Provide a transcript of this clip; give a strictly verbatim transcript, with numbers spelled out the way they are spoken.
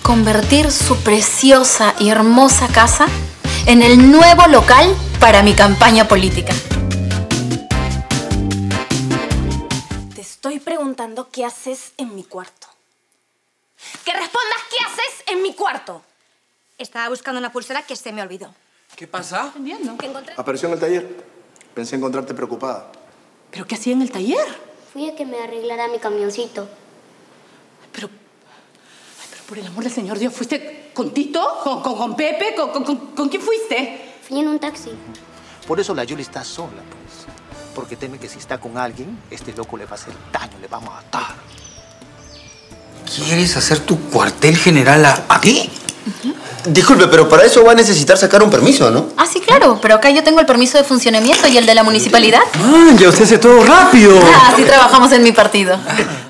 convertir su preciosa y hermosa casa en el nuevo local para mi campaña política. Te estoy preguntando qué haces en mi cuarto. ¡Que respondas qué haces en mi cuarto! Estaba buscando una pulsera que se me olvidó. ¿Qué pasa? Entiendo. ¿Qué encontré? Apareció en el taller. Pensé encontrarte preocupada. ¿Pero qué hacía en el taller? Fui a que me arreglara mi camioncito. Pero... Ay, pero por el amor del Señor Dios, ¿fuiste con Tito? ¿Con, con, con Pepe? ¿Con, con, con, ¿Con quién fuiste? Fui en un taxi. Por eso la Yuli está sola, pues. Porque teme que si está con alguien, este loco le va a hacer daño, le va a matar. ¿Quieres hacer tu cuartel general a- aquí? Uh-huh. Disculpe, pero para eso va a necesitar sacar un permiso, ¿no? Ah, sí, claro, pero acá yo tengo el permiso de funcionamiento y el de la municipalidad. Ah, ya usted hace todo rápido. Ah, así trabajamos en mi partido.